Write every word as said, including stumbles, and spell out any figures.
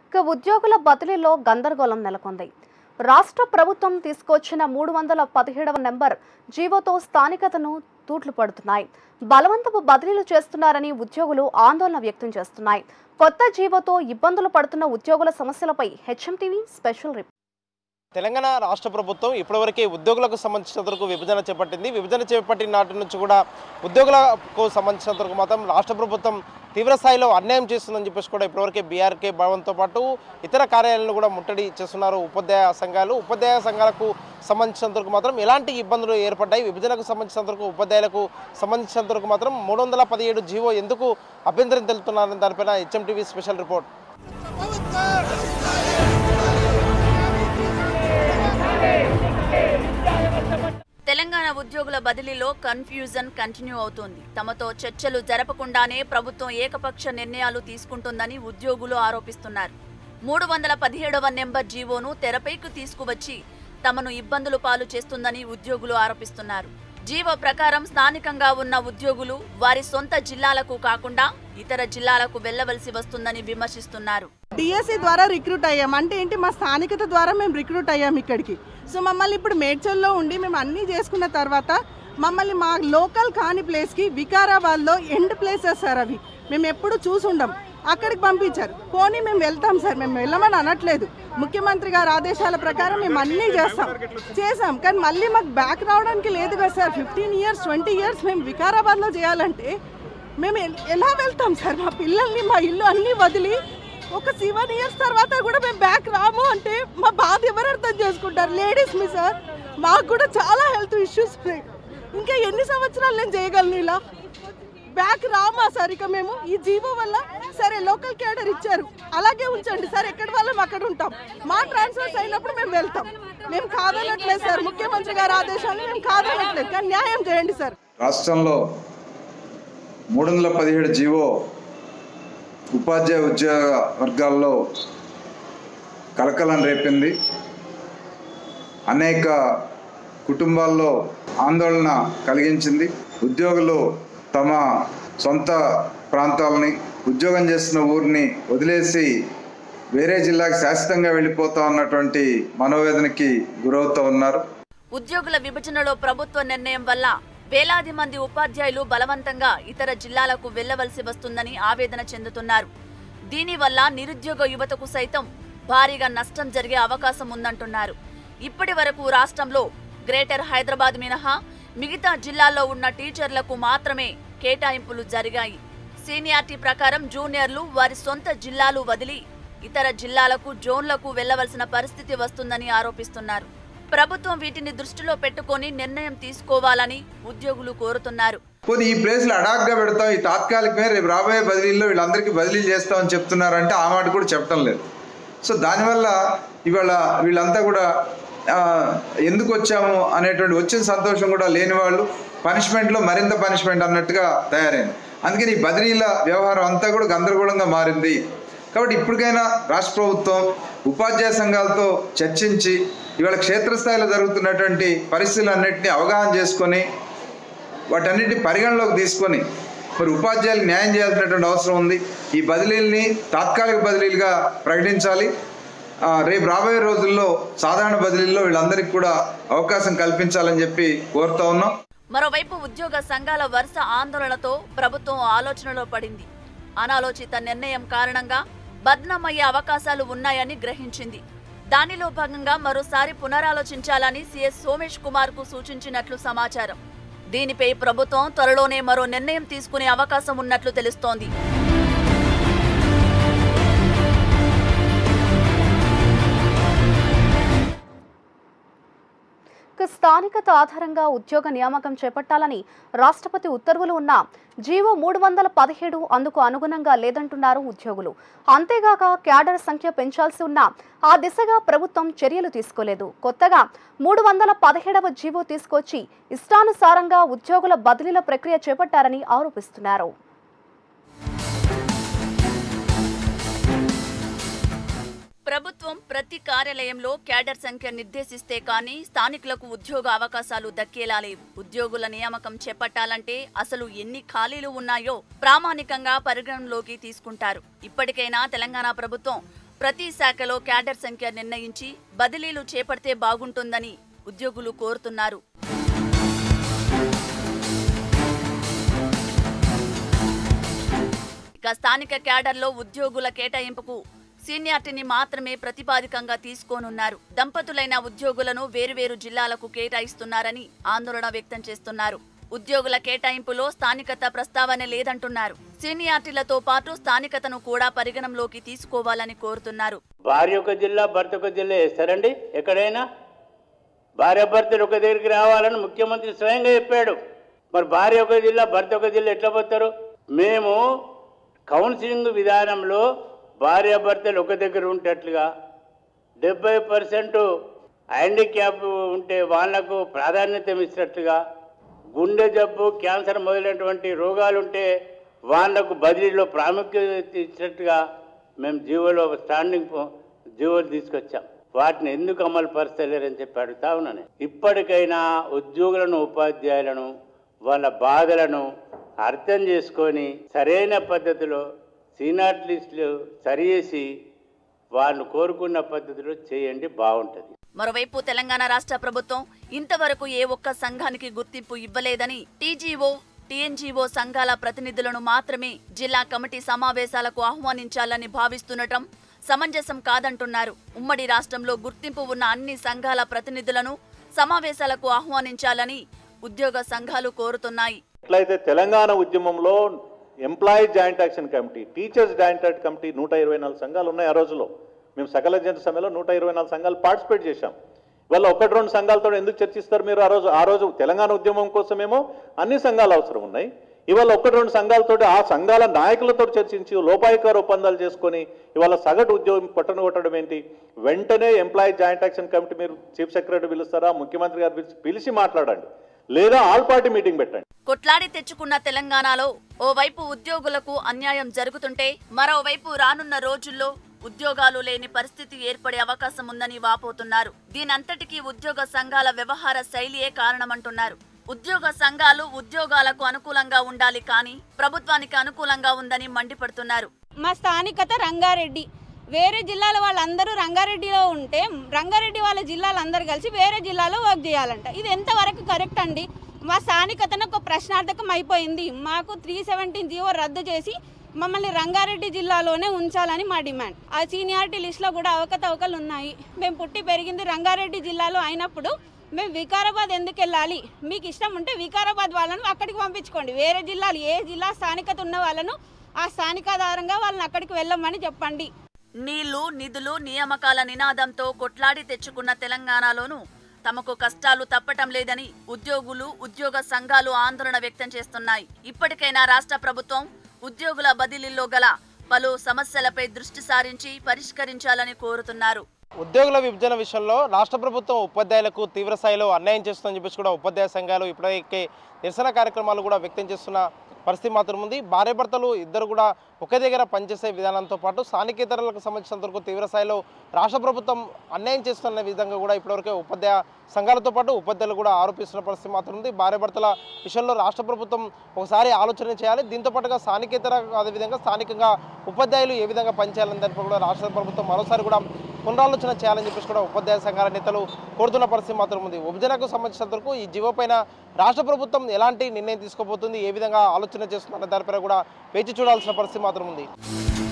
ఇక ఉద్యోగుల బదిలీలో గందరగోళం నెలకొంది. రాష్ట్ర ప్రభుత్వం తీసుకొచ్చిన మూడు వందల పదిహేడవ నెంబర్ జీవోతో స్థానికతను తూట్లు పడుతున్నాయి. బలవంతపు బదిలీలు చేస్తున్నారని ఉద్యోగులు ఆందోళన వ్యక్తం చేస్తున్నాయి. కొత్త జీవోతో ఇబ్బందులు పడుతున్న ఉద్యోగుల సమస్యలపై HM TV special report. Telangana రాష్ట్ర ప్రభుత్వం ఇప్పటివరకే ఉద్యోగులకు సంబంధించినంతవరకు విభజన చేపట్టింది. విభజన చేపట్టిన నాటి నుంచి కూడా ఉద్యోగులకు సంబంధించినంతవరకు మాత్రం రాష్ట్ర ప్రభుత్వం తీవ్ర స్థాయిలో అన్యాయం చేస్తుందని చెప్పేసి కూడా ఇప్పటివరకే బీఆర్కే భవన్తో పాటు ఇతర కార్యాలయాలను కూడా ముట్టడి చేస్తున్నారు ఉపాధ్యాయ సంఘాలు. ఉపాధ్యాయ సంఘాలకు సంబంధించినంతవరకు మాత్రం ఎలాంటి ఇబ్బందులు ఏర్పడ్డాయి, విభజనకు సంబంధించినంతవరకు ఉపాధ్యాయులకు సంబంధించినంతవరకు మాత్రం మూడు వందల పదిహేడు జీవో ఎందుకు అభ్యంతరం తెలుపుతున్నారని దానిపైన HM TV special report. Telangana ఉద్యోగుల బదిలీలో కన్ఫ్యూజన్ కంటిన్యూ అవుతోంది. తమతో చర్చలు జరపకుండానే ప్రభుత్వం ఏకపక్ష నిర్ణయాలు తీసుకుంటుందని ఉద్యోగులు ఆరోపిస్తున్నారు. మూడు వందల పదిహేడవ నెంబర్ జీవోను తెరపైకి తీసుకువచ్చి తమను ఇబ్బందులు పాలు చేస్తుందని ఉద్యోగులు ఆరోపిస్తున్నారు. జీవో ప్రకారం స్థానికంగా ఉన్న ఉద్యోగులు వారి సొంత జిల్లాలకు కాకుండా ఇతర జిల్లాలకు వెళ్లవలసి వస్తుందని విమర్శిస్తున్నారు. డిఎస్సి ద్వారా రిక్రూట్ అయ్యాం అంటే ఏంటి, మా స్థానికత ద్వారా మేము రిక్రూట్ అయ్యాం ఇక్కడికి. సో మమ్మల్ని ఇప్పుడు మేడ్చల్లో ఉండి మేము అన్నీ చేసుకున్న తర్వాత మమ్మల్ని మా లోకల్ కాని ప్లేస్కి వికారాబాద్లో ఎండ్ ప్లేసెస్ సార్ అవి మేము ఎప్పుడు చూసుండం అక్కడికి పంపించారు. పోనీ మేము వెళ్తాం సార్, మేము వెళ్ళమని అనట్లేదు. ముఖ్యమంత్రి గారి ఆదేశాల ప్రకారం మేము అన్నీ చేస్తాం చేసాం కానీ మళ్ళీ మాకు బ్యాక్ రావడానికి లేదు కదా sir. Fifteen years twenty years మేము వికారాబాద్లో చేయాలంటే మేము ఎలా వెళ్తాం సార్? మా పిల్లల్ని మా ఇల్లు అన్నీ వదిలి ఒక సెవెన్ ఇయర్స్ తర్వాత కూడా మేము బ్యాక్ రాము అంటే మా బాధ ఎవరు అర్థం చేసుకుంటారు? లేడీస్ మీ సార్, మాకు కూడా చాలా హెల్త్ ఇష్యూస్. ఇంకా ఎన్ని సంవత్సరాలు నేను చేయగలను ఇలా? బ్యాక్ రామా సార్ ఇక మేము ఈ జీవో వల్ల? సరే లోకల్ క్యాడర్ ఇచ్చారు, అలాగే ఉంచండి సార్, ఎక్కడి వాళ్ళం అక్కడ ఉంటాం. మా ట్రాన్స్ఫర్స్ అయినప్పుడు మేము వెళ్తాం. మేము కాదనట్లేదు సార్, ముఖ్యమంత్రి గారి ఆదేశాలు మేము కాదనట్లేదు, కానీ న్యాయం చేయండి సార్. రాష్ట్రంలో మూడు వందల పదిహేడు జీవో ఉపాధ్యాయ ఉద్యోగ వర్గాల్లో కలకలం రేపింది. అనేక కుటుంబాల్లో ఆందోళన కలిగించింది. ఉద్యోగులు తమ సొంత ప్రాంతాలని, ఉద్యోగం చేస్తున్న ఊరిని వదిలేసి వేరే జిల్లాకి శాశ్వతంగా వెళ్ళిపోతా ఉన్నటువంటి మనోవేదనకి గురవుతూ ఉన్నారు. ఉద్యోగుల విభజనలో ప్రభుత్వ నిర్ణయం వల్ల వేలాది మంది ఉపాధ్యాయులు బలవంతంగా ఇతర జిల్లాలకు వెళ్లవలసి వస్తుందని ఆవేదన చెందుతున్నారు. దీనివల్ల నిరుద్యోగ యువతకు సైతం భారీగా నష్టం జరిగే అవకాశం ఉందంటున్నారు. ఇప్పటి వరకు రాష్ట్రంలో గ్రేటర్ హైదరాబాద్ మినహా మిగతా జిల్లాల్లో ఉన్న టీచర్లకు మాత్రమే కేటాయింపులు జరిగాయి. సీనియారిటీ ప్రకారం జూనియర్లు వారి సొంత జిల్లాలు వదిలి ఇతర జిల్లాలకు, జోన్లకు వెళ్లవలసిన పరిస్థితి వస్తుందని ఆరోపిస్తున్నారు. ప్రభుత్వం వీటిని దృష్టిలో పెట్టుకొని నిర్ణయం తీసుకోవాలని ఉద్యోగులు కోరుతున్నారు. ఈ ప్లేస్లో అడాగ్గా పెడతాం, ఈ తాత్కాలికమే రేపు రాబోయే బదిలీల్లో వీళ్ళందరికీ బదిలీ చేస్తామని చెప్తున్నారంటే ఆ మాట కూడా చెప్పడం లేదు. సో దానివల్ల ఇవాళ వీళ్ళంతా కూడా ఎందుకు వచ్చాము అనేటువంటి వచ్చిన సంతోషం కూడా లేని వాళ్ళు, పనిష్మెంట్లో మరింత పనిష్మెంట్ అన్నట్టుగా తయారైంది. అందుకని ఈ బదిలీల వ్యవహారం అంతా కూడా గందరగోళంగా మారింది. కాబట్టి ఇప్పటికైనా రాష్ట్ర ప్రభుత్వం ఉపాధ్యాయ సంఘాలతో చర్చించి ఇవాళ క్షేత్రస్థాయిలో జరుగుతున్నటువంటి పరిస్థితులన్నింటినీ అవగాహన చేసుకొని వాటన్నిటిని పరిగణలోకి తీసుకొని మరి ఉపాధ్యాయులకు న్యాయం చేయాల్సినటువంటి అవసరం ఉంది. ఈ బదిలీల్ని తాత్కాలిక బదిలీలుగా ప్రకటించాలి. రేపు రాబోయే రోజుల్లో సాధారణ బదిలీల్లో వీళ్ళందరికీ కూడా అవకాశం కల్పించాలని చెప్పి కోరుతా ఉన్నాం. మరోవైపు ఉద్యోగ సంఘాల వరుస ఆందోళనతో ప్రభుత్వం ఆలోచనలో పడింది. అనాలోచిత నిర్ణయం కారణంగా బద్నామయ్యే అవకాశాలు ఉన్నాయని గ్రహించింది. దానిలో భాగంగా మరోసారి పునరాలోచించాలని సీఎస్ సోమేష్ కుమార్ కు సూచించినట్లు సమాచారం. దీనిపై ప్రభుత్వం త్వరలోనే మరో నిర్ణయం తీసుకునే అవకాశం ఉన్నట్లు తెలుస్తోంది. స్థానికత ఆధారంగా ఉద్యోగ నియామకం చేపట్టాలని రాష్ట్రపతి ఉత్తర్వులు ఉన్న జీవో మూడు వందల పదిహేడు అందుకు అనుగుణంగా లేదంటున్నారు ఉద్యోగులు. అంతేగాక క్యాడర్ సంఖ్య పెంచాల్సి ఉన్నా ఆ దిశగా ప్రభుత్వం చర్యలు తీసుకోలేదు. కొత్తగా మూడు వందల పదిహేడవ జీవో తీసుకొచ్చి ఇష్టానుసారంగా ఉద్యోగుల బదిలీల ప్రక్రియ చేపట్టారని ఆరోపిస్తున్నారు. ప్రభుత్వం ప్రతి కార్యాలయంలో క్యాడర్ సంఖ్య నిర్దేశిస్తే కానీ స్థానికులకు ఉద్యోగ అవకాశాలు దక్కేలా లేవు. ఉద్యోగుల నియామకం చేపట్టాలంటే అసలు ఎన్ని ఖాళీలు ఉన్నాయో ప్రామాణికంగా పరిగణనలోకి తీసుకుంటారు. ఇప్పటికైనా తెలంగాణ ప్రభుత్వం ప్రతి శాఖలో క్యాడర్ సంఖ్య నిర్ణయించి బదిలీలు చేపడితే బాగుంటుందని ఉద్యోగులు కోరుతున్నారు. ఇక స్థానిక క్యాడర్లో ఉద్యోగుల కేటాయింపుకు సీనియారిటీని మాత్రమే ప్రతిపాదికంగా తీసుకోనున్నారు. దంపతులైన ఉద్యోగులను వేరువేరు జిల్లాలకు కేటాయిస్తున్నారని ఆందోళన వ్యక్తం చేస్తున్నారు. ఉద్యోగుల కేటాయింపులో స్థానికత ప్రస్తావన లేదంటున్నారు. సీనియారిటీలతో పాటు స్థానికతను కూడా పరిగణంలోకి తీసుకోవాలని కోరుతున్నారు. భార్య ఒక జిల్లా భర్త ఒక జిల్లా వేస్తారండి. ఎక్కడైనా భార్య భర్తలు ఒక దగ్గరికి రావాలని ముఖ్యమంత్రి స్వయంగా చెప్పాడు. మరి భార్య ఒక జిల్లా భర్త ఒక జిల్లా ఎట్లా పోతారు? మేము కౌన్సిలింగ్ విధానంలో భార్యాభర్తలు ఒక దగ్గర ఉండేట్లుగా డెబ్బై పర్సెంట్ హ్యాండిక్యాప్ ఉంటే వాళ్లకు ప్రాధాన్యత ఇచ్చినట్లుగా, గుండె జబ్బు క్యాన్సర్ మొదలైనటువంటి రోగాలు ఉంటే వాళ్లకు బదిలీలో ప్రాముఖ్యత ఇచ్చినట్టుగా మేము జీవోలో స్టాండింగ్ జీవోలు తీసుకొచ్చాం. వాటిని ఎందుకు అమలు పరచలేరని చెప్పి అడుగుతా ఉన్నాను. ఇప్పటికైనా ఉద్యోగులను ఉపాధ్యాయులను వాళ్ళ బాధలను అర్థం చేసుకొని సరైన పద్ధతిలో సీనియర్ లిస్టులు సరిచేసి వాళ్ళు కోరుకున్న పద్ధతిలో చేయండి, బాగుంటుంది. మరోవైపు తెలంగాణ రాష్ట్ర ప్రభుత్వం ఇంతవరకు ఏ ఒక్క సంఘానికి గుర్తింపు ఇవ్వలేదని, టీజీఓ టీఎన్జీఓ సంఘాల ప్రతినిధులను మాత్రమే జిల్లా కమిటీ సమావేశాలకు ఆహ్వానించాలని భావిస్తుండటం సమంజసం కాదంటున్నారు. ఉమ్మడి రాష్ట్రంలో గుర్తింపు ఉన్న అన్ని సంఘాల ప్రతినిధులను సమావేశాలకు ఆహ్వానించాలని ఉద్యోగ సంఘాలు కోరుతున్నాయి. ఎట్లయితే తెలంగాణ ఉద్యమంలో employee joint action committee, teachers joint action committee నూట ఇరవై నాలుగు సంఘాలు ఉన్నాయి. ఆ రోజులో మేము సకల జన సమ్మెలో నూట ఇరవై నాలుగు సంఘాలు పార్టిసిపేట్ చేశాం. ఇవాళ ఒకటి రెండు సంఘాలతో ఎందుకు చర్చిస్తారు మీరు? ఆ రోజు ఆ రోజు తెలంగాణ ఉద్యమం కోసమేమో అన్ని సంఘాలు అవసరం ఉన్నాయి. ఇవాళ ఒకటి రెండు సంఘాలతో ఆ సంఘాల నాయకులతో చర్చించి లోపాయికార ఒప్పందాలు చేసుకొని ఇవాళ సగటు ఉద్యోగం పట్టణ కొట్టడం ఏంటి? వెంటనే ఎంప్లాయీ జాయింట్ యాక్షన్ కమిటీ మీరు చీఫ్ సెక్రటరీ పిలుస్తారా, ముఖ్యమంత్రి గారు పిలిచి పిలిచి మాట్లాడండి, లేదా ఆల్ పార్టీ మీటింగ్ పెట్టండి. కొట్లాడి తెచ్చుకున్న తెలంగాణలో ఓవైపు ఉద్యోగులకు అన్యాయం జరుగుతుంటే మరోవైపు రానున్న రోజుల్లో ఉద్యోగాలు లేని పరిస్థితి ఏర్పడే అవకాశం ఉందని వాపోతున్నారు. దీనంతటికీ ఉద్యోగ సంఘాల వ్యవహార శైలియే కారణమంటున్నారు. ఉద్యోగ సంఘాలు ఉద్యోగాలకు అనుకూలంగా ఉండాలి కానీ ప్రభుత్వానికి అనుకూలంగా ఉందని మండిపడుతున్నారు. మా స్థానికత రంగారెడ్డి, వేరే జిల్లాల వాళ్ళందరూ రంగారెడ్డిలో ఉంటే రంగారెడ్డి వాళ్ళ జిల్లాలందరూ కలిసి వేరే జిల్లాలో వర్క్ చేయాలంట. ఇది ఎంతవరకు కరెక్ట్ అండి? మా స్థానికతను ఒక ప్రశ్నార్థకం అయిపోయింది. మాకు త్రీ సెవెంటీన్ జీవో రద్దు చేసి మమ్మల్ని రంగారెడ్డి జిల్లాలోనే ఉంచాలని మా డిమాండ్. ఆ సీనియారిటీ లిస్టులో కూడా అవకతవకలు ఉన్నాయి. మేము పుట్టి పెరిగింది రంగారెడ్డి జిల్లాలో అయినప్పుడు మేము వికారాబాద్ ఎందుకు వెళ్ళాలి? మీకు ఇష్టం ఉంటే వికారాబాద్ వాళ్ళను అక్కడికి పంపించుకోండి. వేరే జిల్లాలు ఏ జిల్లా స్థానికత ఉన్న వాళ్ళను ఆ స్థానికాధారంగా వాళ్ళని అక్కడికి వెళ్ళమని చెప్పండి. నీళ్లు, నిధులు, నియామకాల నినాదంతో కొట్లాడి తెచ్చుకున్న తెలంగాణలోనూ తమకు కష్టాలు తప్పటం లేదని ఉద్యోగులు, ఉద్యోగ సంఘాలు ఆందోళన వ్యక్తం చేస్తున్నాయి. ఇప్పటికైనా రాష్ట్ర ప్రభుత్వం ఉద్యోగుల బదిలీల్లో గల పలు సమస్యలపై దృష్టి సారించి పరిష్కరించాలని కోరుతున్నారు. ఉద్యోగుల విభజన విషయంలో రాష్ట్ర ప్రభుత్వం ఉపాధ్యాయులకు తీవ్ర స్థాయిలో అన్యాయం చేస్తుందని చెప్పేసి కూడా ఉపాధ్యాయ సంఘాలు ఇప్పటికే నిరసన కార్యక్రమాలు కూడా వ్యక్తం చేస్తున్న పరిస్థితి మాత్రం ఉంది. భార్యాభర్తలు ఇద్దరు కూడా ఒకే దగ్గర పనిచేసే విధానంతో పాటు స్థానికేతరులకు సంబంధించినంతవరకు తీవ్ర స్థాయిలో రాష్ట్ర ప్రభుత్వం అన్యాయం చేస్తున్న విధంగా కూడా ఇప్పటివరకే ఉపాధ్యాయ సంఘాలతో పాటు ఉపాధ్యాయులు కూడా ఆరోపిస్తున్న పరిస్థితి మాత్రం ఉంది. భార్యాభర్తల విషయంలో రాష్ట్ర ప్రభుత్వం ఒకసారి ఆలోచన చేయాలి. దీంతో పాటుగా స్థానికేతర అదేవిధంగా స్థానికంగా ఉపాధ్యాయులు ఏ విధంగా పనిచేయాలని దానిపై కూడా రాష్ట్ర ప్రభుత్వం మరోసారి కూడా పునరాలోచన చేయాలని చెప్పేసి కూడా ఉపాధ్యాయ సంఘాల నేతలు కోరుతున్న పరిస్థితి మాత్రం ఉంది. విభజనకు సంబంధించినంతవరకు ఈ జీవో పైన రాష్ట్ర ప్రభుత్వం ఎలాంటి నిర్ణయం తీసుకోబోతుంది, ఏ విధంగా ఆలోచన చేస్తుందన్న దానిపై కూడా వేచి చూడాల్సిన పరిస్థితి మాత్రం ఉంది.